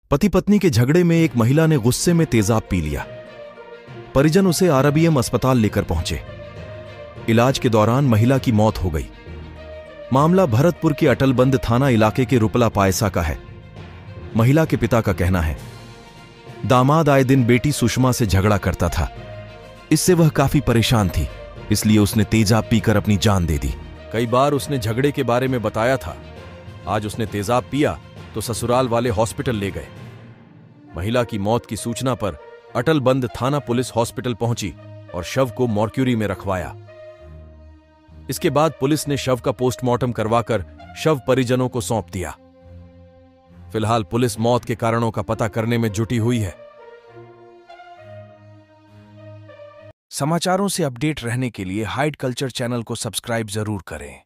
पति पत्नी के झगड़े में एक महिला ने गुस्से में तेजाब पी लिया। परिजन उसे आरबीएम अस्पताल लेकर पहुंचे। इलाज के दौरान महिला की मौत हो गई। मामला भरतपुर के अटलबंद थाना इलाके के रुपला पायसा का है। महिला के पिता का कहना है, दामाद आए दिन बेटी सुषमा से झगड़ा करता था। इससे वह काफी परेशान थी, इसलिए उसने तेजाब पीकर अपनी जान दे दी। कई बार उसने झगड़े के बारे में बताया था। आज उसने तेजाब पिया तो ससुराल वाले हॉस्पिटल ले गए। महिला की मौत की सूचना पर अटलबंद थाना पुलिस हॉस्पिटल पहुंची और शव को मॉर्क्यूरी में रखवाया। इसके बाद पुलिस ने शव का पोस्टमार्टम करवाकर शव परिजनों को सौंप दिया। फिलहाल पुलिस मौत के कारणों का पता करने में जुटी हुई है। समाचारों से अपडेट रहने के लिए हाइड कल्चर चैनल को सब्सक्राइब जरूर करें।